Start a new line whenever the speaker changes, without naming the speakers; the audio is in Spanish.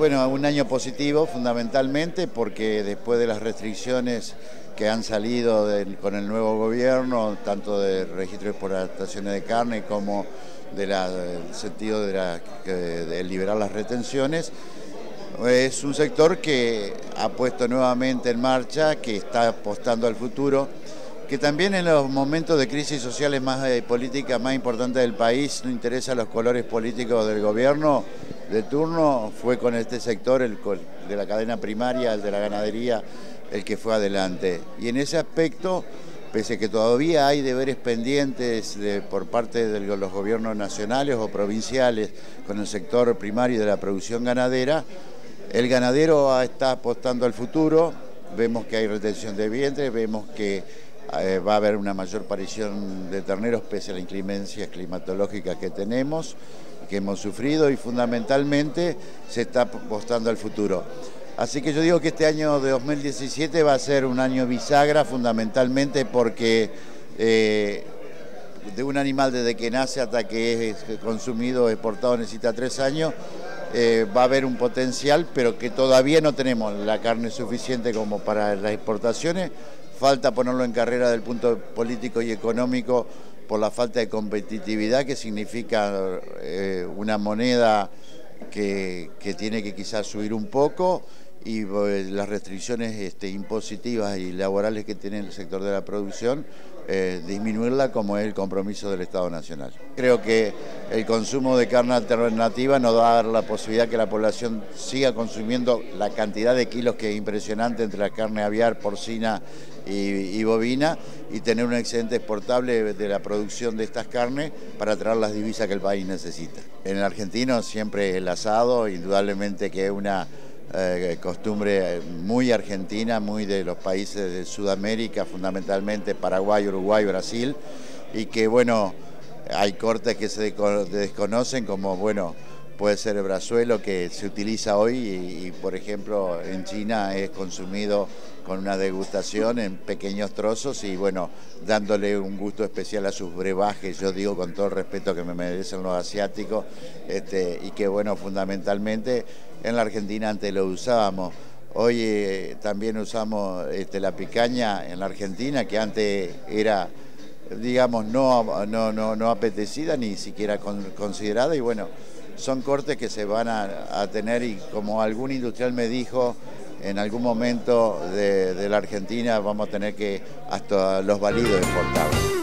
Bueno, un año positivo fundamentalmente porque después de las restricciones que han salido con el nuevo gobierno, tanto de registro de exportaciones de carne como del sentido de liberar las retenciones, es un sector que ha puesto nuevamente en marcha, que está apostando al futuro, que también en los momentos de crisis sociales más políticas más importantes del país no interesa los colores políticos del gobierno de turno, fue con este sector, el de la cadena primaria, el de la ganadería, el que fue adelante. Y en ese aspecto, pese a que todavía hay deberes pendientes por parte de los gobiernos nacionales o provinciales con el sector primario de la producción ganadera, el ganadero está apostando al futuro. Vemos que hay retención de vientre, vemos que va a haber una mayor aparición de terneros pese a las inclemencias climatológicas que tenemos, que hemos sufrido, y fundamentalmente se está apostando al futuro. Así que yo digo que este año de 2017 va a ser un año bisagra fundamentalmente porque de un animal desde que nace hasta que es consumido, exportado, necesita 3 años, va a haber un potencial, pero que todavía no tenemos la carne suficiente como para las exportaciones. Falta ponerlo en carrera del punto político y económico por la falta de competitividad, que significa una moneda que tiene que quizás subir un poco, y las restricciones impositivas y laborales que tiene el sector de la producción, disminuirla, como es el compromiso del Estado Nacional. Creo que el consumo de carne alternativa nos va a dar la posibilidad que la población siga consumiendo la cantidad de kilos que es impresionante entre la carne aviar, porcina y bovina, y tener un excedente exportable de la producción de estas carnes para traer las divisas que el país necesita. En el argentino siempre el asado, indudablemente que es una costumbre muy argentina, muy de los países de Sudamérica, fundamentalmente Paraguay, Uruguay, Brasil, y que bueno, hay cortes que se desconocen, como bueno, puede ser el brazuelo, que se utiliza hoy y por ejemplo en China es consumido con una degustación en pequeños trozos y bueno, dándole un gusto especial a sus brebajes, yo digo con todo el respeto que me merecen los asiáticos, y que bueno, fundamentalmente en la Argentina antes lo usábamos. Hoy también usamos la picaña en la Argentina, que antes era, digamos, no apetecida, ni siquiera considerada, y bueno, son cortes que se van a tener, y como algún industrial me dijo, en algún momento de la Argentina vamos a tener que hasta los balidos exportarlos.